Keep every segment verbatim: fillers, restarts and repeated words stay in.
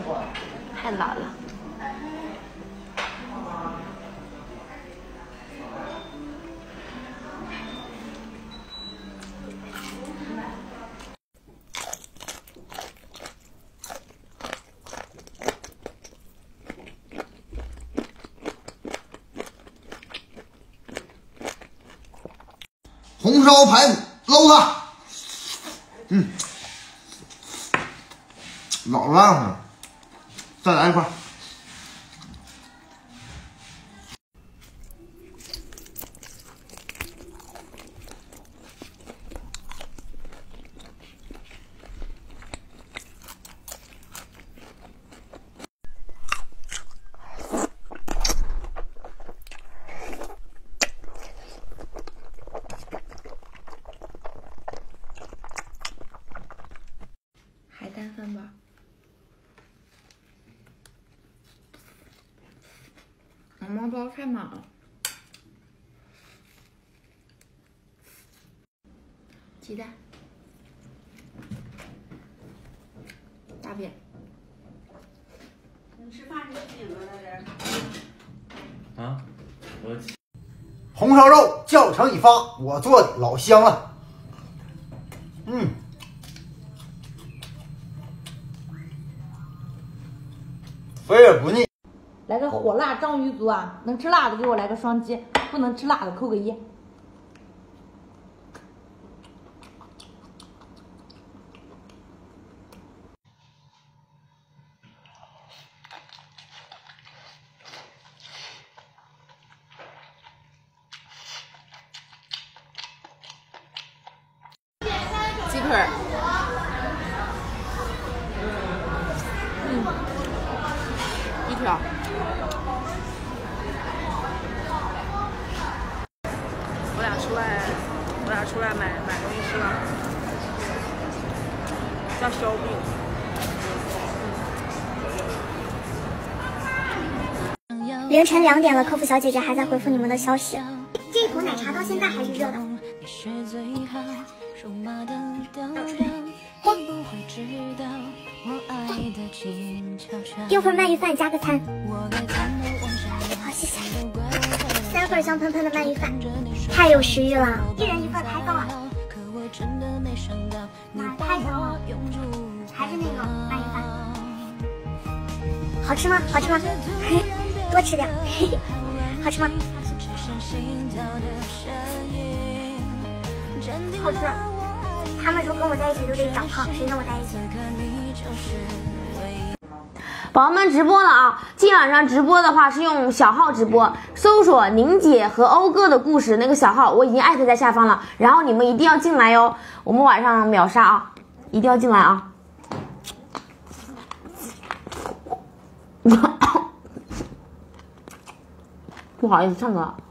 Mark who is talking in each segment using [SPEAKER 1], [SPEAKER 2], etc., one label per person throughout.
[SPEAKER 1] 太老了。
[SPEAKER 2] 红烧排骨捞它，嗯，老烂了，再来一块。
[SPEAKER 1] 海带饭吧。毛毛包太满了。鸡蛋。大便。
[SPEAKER 3] 你吃饭你就紧了在这。
[SPEAKER 4] 啊，我
[SPEAKER 2] 红烧肉叫成一发，我做的老香了。嗯。 肥而不腻，
[SPEAKER 5] 来个火辣章鱼足啊！能吃辣的给我来个双击，不能吃辣的扣个一。
[SPEAKER 1] 鸡腿儿。嗯。 一条，
[SPEAKER 3] 我俩出来，我俩出来买买东西吃了，叫烧饼。
[SPEAKER 6] 凌晨两点了，客服小姐姐还在回复你们的消息。这一壶奶茶到现在还是热的。哇！订份鳗鱼饭加个餐。好，谢谢。三份香喷喷的鳗鱼饭，太有食欲了，一人一份太高了。妈，太香了，还是那个鳗鱼饭。好吃吗？好吃吗？多吃点。好吃吗？好吃。他们说跟我在一起就得长胖，谁跟我在一起？
[SPEAKER 7] 宝宝们直播了啊！今晚上直播的话是用小号直播，搜索宁姐和欧哥的故事那个小号，我已经艾特在下方了，然后你们一定要进来哟，我们晚上秒杀啊！一定要进来啊！不好意思，唱歌。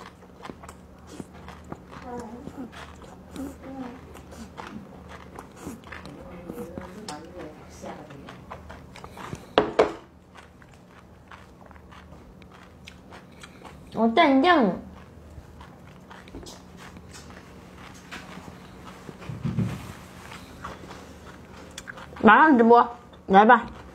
[SPEAKER 7] 我蘸酱，马上直播，来吧。